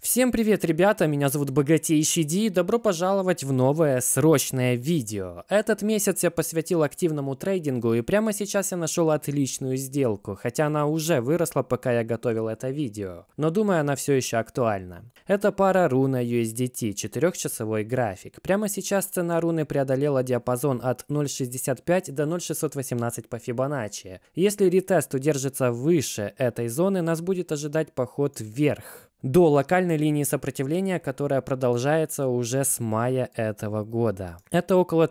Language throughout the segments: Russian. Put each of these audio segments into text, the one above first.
Всем привет, ребята, меня зовут Богатейший Ди, и добро пожаловать в новое срочное видео. Этот месяц я посвятил активному трейдингу, и прямо сейчас я нашел отличную сделку, хотя она уже выросла, пока я готовил это видео, но думаю, она все еще актуальна. Это пара руна USDT, 4-часовой график. Прямо сейчас цена руны преодолела диапазон от 0.65 до 0.618 по Фибоначчи. Если ретест удержится выше этой зоны, нас будет ожидать поход вверх до локальной линии сопротивления, которая продолжается уже с мая этого года. Это около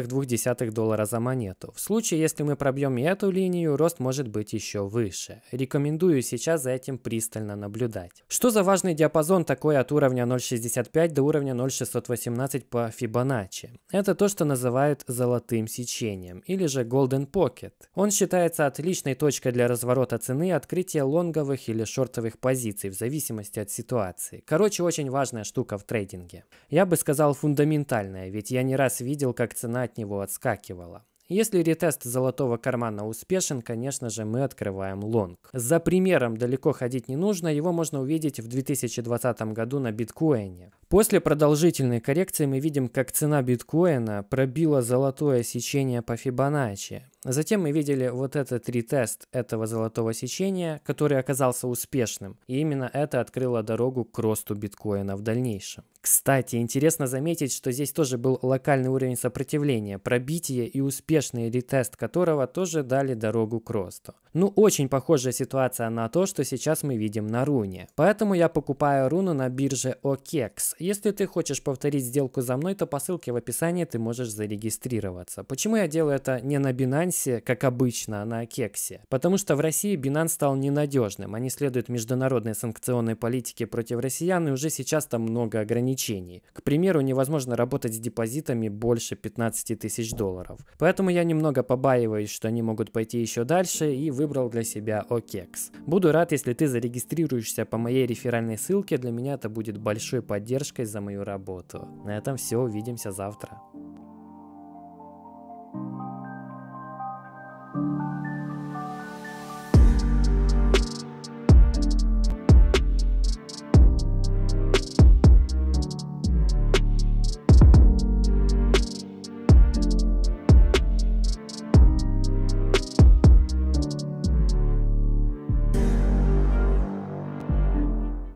$3,2 за монету. В случае, если мы пробьем и эту линию, рост может быть еще выше. Рекомендую сейчас за этим пристально наблюдать. Что за важный диапазон такой от уровня 0.65 до уровня 0.618 по Фибоначчи? Это то, что называют золотым сечением, или же Golden Pocket. Он считается отличной точкой для разворота цены и открытия лонговых или шортовых позиций, в зависимости от ситуации. Короче, очень важная штука в трейдинге. Я бы сказал фундаментальная, ведь я не раз видел, как цена от него отскакивала. Если ретест золотого кармана успешен, конечно же, мы открываем лонг. За примером далеко ходить не нужно, его можно увидеть в 2020 году на биткоине. После продолжительной коррекции мы видим, как цена биткоина пробила золотое сечение по Фибоначчи. Затем мы видели вот этот ретест этого золотого сечения, который оказался успешным. И именно это открыло дорогу к росту биткоина в дальнейшем. Кстати, интересно заметить, что здесь тоже был локальный уровень сопротивления, пробитие и успешный ретест которого тоже дали дорогу к росту. Ну, очень похожая ситуация на то, что сейчас мы видим на руне. Поэтому я покупаю руну на бирже OKEX. Если ты хочешь повторить сделку за мной, то по ссылке в описании ты можешь зарегистрироваться. Почему я делаю это не на Binance, как обычно, а на OKEX? Потому что в России Binance стал ненадежным. Они следуют международной санкционной политике против россиян, и уже сейчас там много ограничений. К примеру, невозможно работать с депозитами больше $15 000. Поэтому я немного побаиваюсь, что они могут пойти еще дальше, и выбрал для себя OKEX. Буду рад, если ты зарегистрируешься по моей реферальной ссылке, для меня это будет большой поддержкой за мою работу. На этом все, увидимся завтра.